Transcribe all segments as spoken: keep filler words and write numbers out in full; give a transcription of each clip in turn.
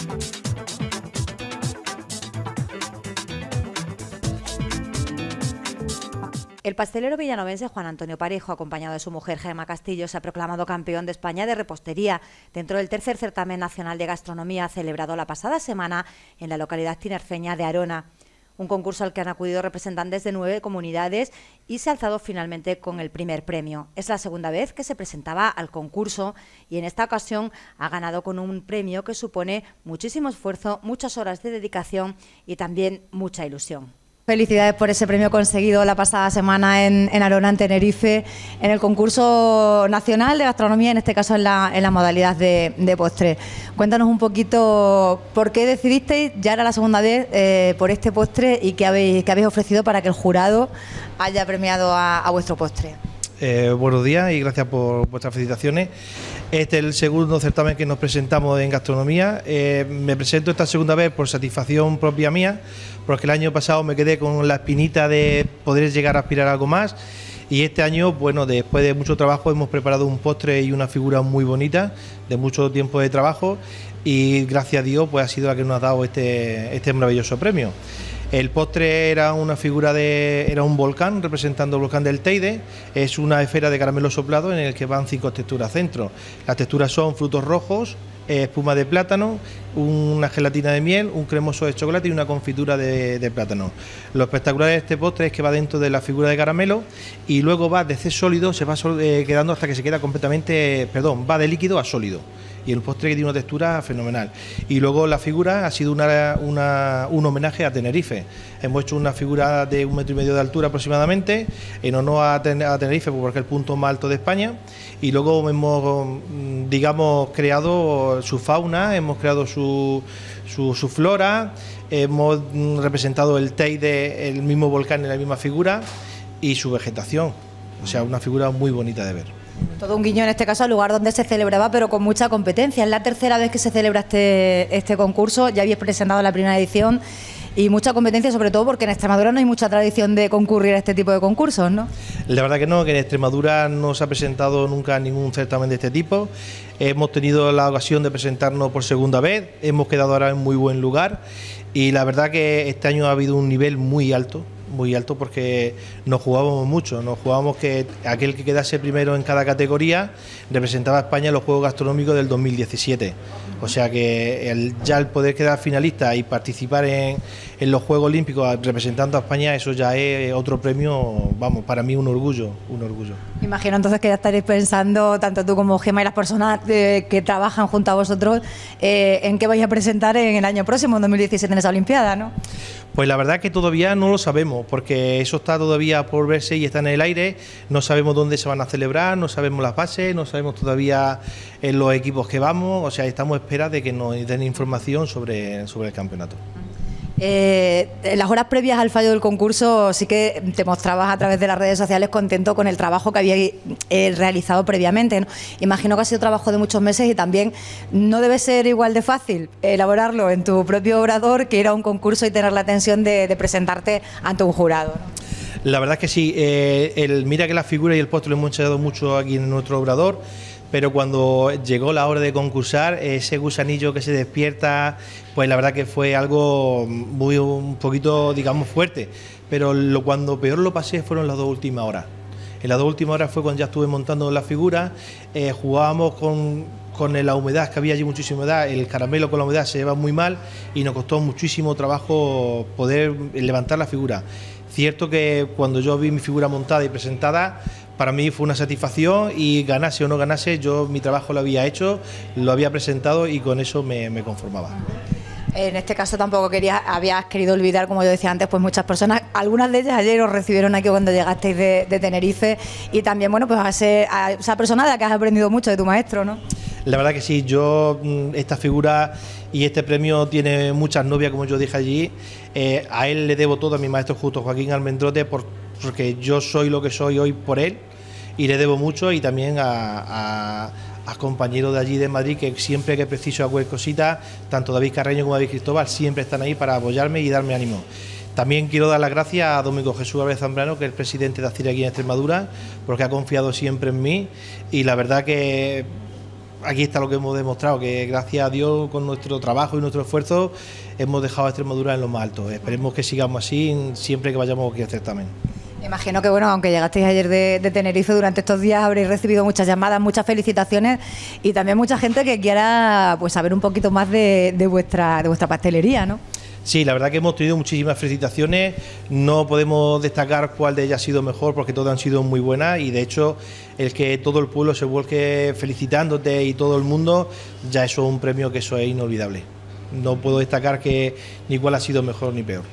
El pastelero villanovense Juan Antonio Parejo, acompañado de su mujer Gemma Castillo, se ha proclamado campeón de España de repostería dentro del tercer certamen nacional de gastronomía celebrado la pasada semana en la localidad tinerfeña de Arona. Un concurso al que han acudido representantes de nueve comunidades y se ha alzado finalmente con el primer premio. Es la segunda vez que se presentaba al concurso y en esta ocasión ha ganado con un premio que supone muchísimo esfuerzo, muchas horas de dedicación y también mucha ilusión. Felicidades por ese premio conseguido la pasada semana en, en Arona, en Tenerife, en el concurso nacional de gastronomía, en este caso en la, en la modalidad de, de postre. Cuéntanos un poquito por qué decidisteis, ya era la segunda vez, eh, por este postre y qué habéis, qué habéis ofrecido para que el jurado haya premiado a, a vuestro postre. Eh, buenos días y gracias por vuestras felicitaciones. Este es el segundo certamen que nos presentamos en gastronomía. Eh, me presento esta segunda vez por satisfacción propia mía, porque el año pasado me quedé con la espinita de poder llegar a aspirar a algo más. Y este año, bueno, después de mucho trabajo hemos preparado un postre y una figura muy bonita, de mucho tiempo de trabajo, y gracias a Dios pues ha sido la que nos ha dado este, este maravilloso premio. El postre era una figura de, era un volcán representando el volcán del Teide. Es una esfera de caramelo soplado en el que van cinco texturas dentro. Las texturas son frutos rojos, eh, espuma de plátano, una gelatina de miel, un cremoso de chocolate y una confitura de, de plátano. Lo espectacular de este postre es que va dentro de la figura de caramelo y luego va de ser sólido, se va eh, quedando hasta que se queda completamente, perdón, va de líquido a sólido. Y el postre que tiene una textura fenomenal. Y luego la figura ha sido una, una, un homenaje a Tenerife. Hemos hecho una figura de un metro y medio de altura aproximadamente, en honor a, ten, a Tenerife, porque es el punto más alto de España. Y luego hemos, digamos, creado su fauna, hemos creado su, su, su flora, hemos representado el Teide, el mismo volcán en la misma figura, y su vegetación. O sea, una figura muy bonita de ver. Todo un guiño en este caso al lugar donde se celebraba, pero con mucha competencia. Es la tercera vez que se celebra este, este concurso, ya habéis presentado la primera edición y mucha competencia, sobre todo porque en Extremadura no hay mucha tradición de concurrir a este tipo de concursos, ¿no? La verdad que no, que en Extremadura no se ha presentado nunca ningún certamen de este tipo. Hemos tenido la ocasión de presentarnos por segunda vez, hemos quedado ahora en muy buen lugar y la verdad que este año ha habido un nivel muy alto. muy alto porque nos jugábamos mucho, nos jugábamos que aquel que quedase primero en cada categoría representaba a España en los Juegos Gastronómicos del dos mil diecisiete, o sea que el, ya el poder quedar finalista y participar en, en los Juegos Olímpicos representando a España, eso ya es otro premio, vamos, para mí un orgullo, un orgullo. Imagino entonces que ya estaréis pensando, tanto tú como Gemma y las personas eh, que trabajan junto a vosotros, eh, en qué vais a presentar en el año próximo, en dos mil diecisiete, en esa Olimpiada, ¿no? Pues la verdad que todavía no lo sabemos, porque eso está todavía por verse y está en el aire. No sabemos dónde se van a celebrar, no sabemos las bases, no sabemos todavía en los equipos que vamos, o sea, estamos a espera de que nos den información sobre, sobre el campeonato. Eh, en las horas previas al fallo del concurso sí que te mostrabas a través de las redes sociales contento con el trabajo que habíais eh, realizado previamente, ¿no? Imagino que ha sido trabajo de muchos meses y también no debe ser igual de fácil elaborarlo en tu propio obrador que ir a un concurso y tener la tensión de, de presentarte ante un jurado, ¿no? La verdad es que sí, eh, el, mira que la figura y el postre lo hemos echado mucho aquí en nuestro obrador, pero cuando llegó la hora de concursar, ese gusanillo que se despierta, pues la verdad que fue algo muy un poquito, digamos, fuerte, pero lo, cuando peor lo pasé fueron las dos últimas horas. En las dos últimas horas fue cuando ya estuve montando la figura, eh, jugábamos con, con la humedad, que había allí muchísima humedad, el caramelo con la humedad se lleva muy mal y nos costó muchísimo trabajo poder levantar la figura. Cierto que cuando yo vi mi figura montada y presentada, para mí fue una satisfacción y ganase o no ganase, yo mi trabajo lo había hecho, lo había presentado y con eso me, me conformaba. En este caso tampoco querías, habías querido olvidar, como yo decía antes, pues muchas personas, algunas de ellas ayer os recibieron aquí cuando llegasteis de, de Tenerife y también, bueno, pues a, ser, a esa persona de la que has aprendido mucho de tu maestro, ¿no? La verdad que sí, yo, esta figura y este premio tiene muchas novias, como yo dije allí, eh, a él le debo todo, a mi maestro justo Joaquín Almendrote, por, porque yo soy lo que soy hoy por él y le debo mucho y también a... a a compañeros de allí de Madrid que siempre que preciso cualquier cosita, tanto David Carreño como David Cristóbal siempre están ahí para apoyarme y darme ánimo. También quiero dar las gracias a Domingo Jesús Álvarez Zambrano, que es el presidente de ACIR aquí en Extremadura, porque ha confiado siempre en mí y la verdad que aquí está lo que hemos demostrado, que gracias a Dios con nuestro trabajo y nuestro esfuerzo hemos dejado a Extremadura en lo más alto. Esperemos que sigamos así siempre que vayamos aquí al certamen. Imagino que, bueno, aunque llegasteis ayer de, de Tenerife, durante estos días habréis recibido muchas llamadas, muchas felicitaciones y también mucha gente que quiera pues saber un poquito más de, de vuestra de vuestra pastelería, ¿no? Sí, la verdad que hemos tenido muchísimas felicitaciones, no podemos destacar cuál de ellas ha sido mejor porque todas han sido muy buenas y de hecho el que todo el pueblo se vuelque felicitándote y todo el mundo, ya eso es un premio que eso es inolvidable. No puedo destacar que ni cuál ha sido mejor ni peor.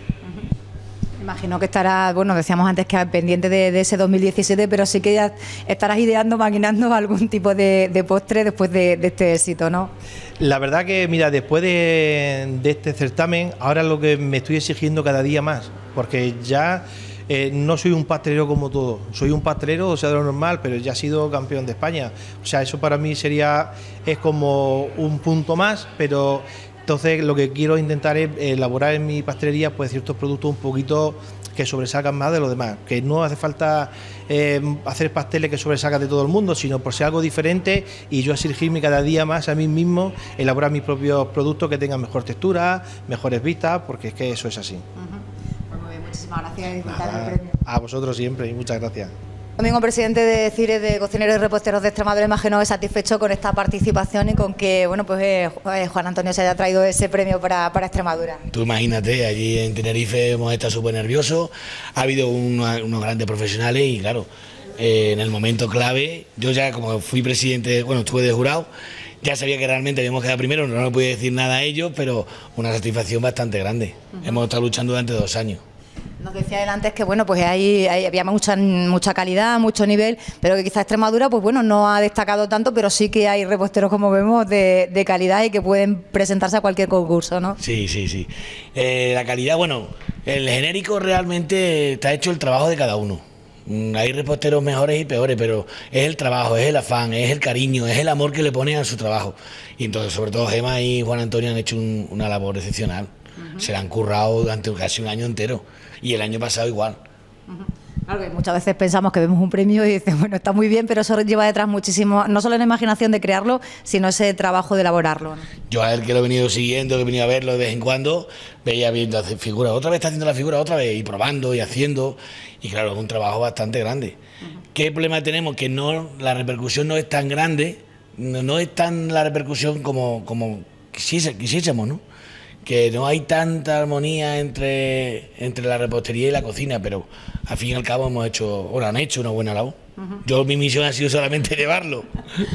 Imagino que estarás, bueno, decíamos antes que pendiente de, de ese dos mil diecisiete, pero sí que ya estarás ideando, maquinando algún tipo de, de postre después de, de este éxito, ¿no? La verdad que, mira, después de, de este certamen, ahora lo que me estoy exigiendo cada día más, porque ya eh, no soy un pastelero como todo, soy un pastelero, o sea, de lo normal, pero ya he sido campeón de España. O sea, eso para mí sería, es como un punto más, pero... Entonces lo que quiero intentar es elaborar en mi pastelería pues ciertos productos un poquito que sobresalgan más de los demás, que no hace falta eh, hacer pasteles que sobresalgan de todo el mundo, sino por ser algo diferente y yo exigirme cada día más a mí mismo, elaborar mis propios productos que tengan mejor textura, mejores vistas, porque es que eso es así. Uh-huh. Pues muy bien, muchísimas gracias y disfrutar Nada, del premio. A vosotros siempre y muchas gracias. Domingo, presidente de CIRES de Cocineros y Reposteros de Extremadura, imagino que satisfecho con esta participación y con que, bueno, pues eh, Juan Antonio se haya traído ese premio para, para Extremadura. Tú imagínate, allí en Tenerife hemos estado súper nerviosos, ha habido una, unos grandes profesionales y claro, eh, en el momento clave, yo ya como fui presidente, bueno, estuve de jurado, ya sabía que realmente habíamos quedado primero, no me podía decir nada a ellos, pero una satisfacción bastante grande. Uh-huh. Hemos estado luchando durante dos años. Nos decía él antes que bueno, pues ahí, ahí había mucha mucha calidad, mucho nivel, pero que quizás Extremadura pues bueno, no ha destacado tanto, pero sí que hay reposteros, como vemos, de, de calidad y que pueden presentarse a cualquier concurso, ¿no? Sí, sí, sí. Eh, la calidad, bueno, el genérico realmente está hecho el trabajo de cada uno. Hay reposteros mejores y peores, pero es el trabajo, es el afán, es el cariño, es el amor que le ponen a su trabajo. Y entonces, sobre todo, Gemma y Juan Antonio han hecho un, una labor excepcional. Uh-huh. Se la han currado durante casi un año entero. Y el año pasado igual. Uh-huh. Claro que muchas veces pensamos que vemos un premio y decimos, bueno, está muy bien, pero eso lleva detrás muchísimo, no solo la imaginación de crearlo, sino ese trabajo de elaborarlo, ¿no? Yo a él que lo he venido siguiendo, que he venido a verlo de vez en cuando, veía viendo hacer figuras, otra vez está haciendo la figura, otra vez, y probando y haciendo, y claro, es un trabajo bastante grande. Uh-huh. ¿Qué problema tenemos? Que no, la repercusión no es tan grande, no, no es tan la repercusión como, como quisiese, quisiésemos, ¿no? Que no hay tanta armonía entre, entre la repostería y la cocina, pero al fin y al cabo hemos hecho, bueno, han hecho una buena labor. Uh-huh. Yo, mi misión ha sido solamente llevarlo.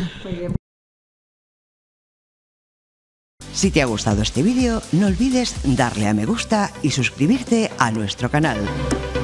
Si te ha gustado este vídeo, no olvides darle a me gusta y suscribirte a nuestro canal.